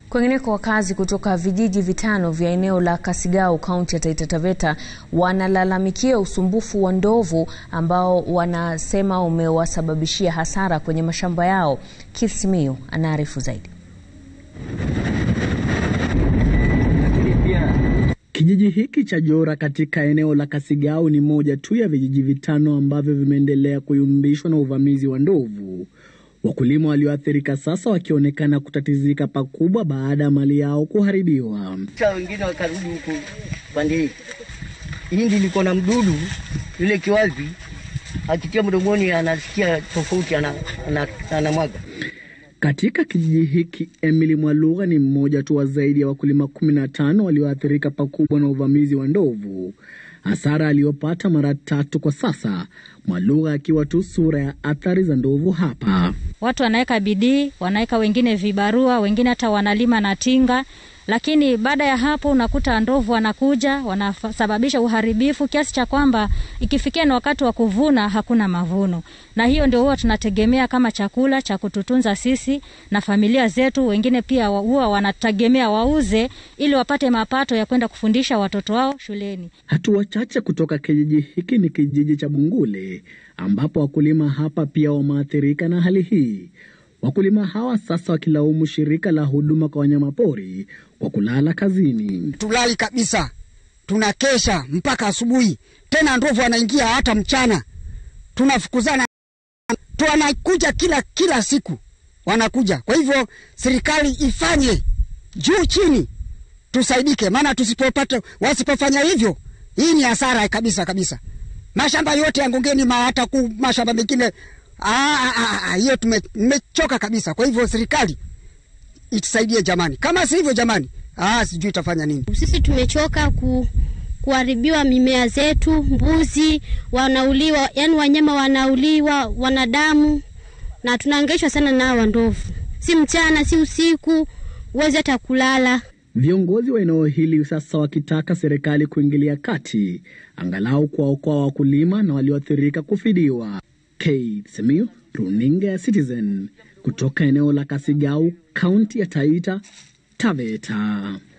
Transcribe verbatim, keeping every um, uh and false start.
Kwenye wakazi kutoka vijiji vitano vya eneo la Kasigau, kaunti ya Taita Taveta, wanalalamikia usumbufu wa ndovu ambao wanasema umewasababishia hasara kwenye mashamba yao. Kasigau anaarifu zaidi. Kijiji hiki cha Jora katika eneo la Kasigau ni moja tu ya vijiji vitano ambavyo vimeendelea kuyumbishwa na uvamizi wa ndovu. Wakulima walioathirika sasa wakionekana kutatizika pakubwa baada ya mali yao kuharibiwa. Wengine wakarudi huko pande hindi liko na mdudu yule kiwazi, akitia mdomoni anasikia tofauti, ana anamwaga. Katika kijiji hiki, Emily Mwalugha ni mmoja tu wa zaidi ya wakulima kumi na tano walioathirika pakubwa na uvamizi wa ndovu. Hasara aliyopata mara tatu kwa sasa, Mwalugha akiwa tu sura ya athari za ndovu hapa. Watu wanaweka bidii, wanaweka wengine vibarua, wengine hata wanalima na tinga, lakini baada ya hapo unakuta ndovu wanakuja, wanasababisha uharibifu kiasi cha kwamba ikifikia ni wakati wa kuvuna hakuna mavuno. Na hiyo ndio huwa tunategemea kama chakula cha kututunza sisi na familia zetu. Wengine pia huwa wanategemea wauze ili wapate mapato ya kwenda kufundisha watoto wao shuleni. Hatua chache kutoka kijiji hiki ni kijiji cha Bungule, ambapo wakulima hapa pia wameathirika na hali hii. Wakulima hawa sasa wakilaumu shirika la huduma kwa wanyamapori kwa kulala kazini. Tulali kabisa, tunakesha mpaka asubuhi, tena ndovu wanaingia hata mchana. Tunafukuzana, tuanakuja kila kila siku wanakuja. Kwa hivyo serikali ifanye juu chini tusaidike, maana tusipopata, wasipofanya hivyo hii ni hasara kabisa kabisa. Mashamba yote ya Ngongeni, hata ku mashamba mengine, ah ah hiyo tumechoka kabisa. Kwa hivyo serikali itusaidie jamani. Kama si hivyo jamani, ah sijui itafanya nini. Sisi tumechoka ku kuharibiwa mimea zetu, mbuzi wanauliwa, yani wanyama wanauliwa, wanadamu, na tunahangaishwa sana na hao ndovu. Si mchana, si usiku, uweze hata kulala. Viongozi wa eneo hili sasa wakitaka serikali kuingilia kati, angalau kuwaokoa wakulima na walioathirika kufidiwa. Kasigau, runinga ya Citizen, kutoka eneo la Kasigau, kaunti ya Taita Taveta.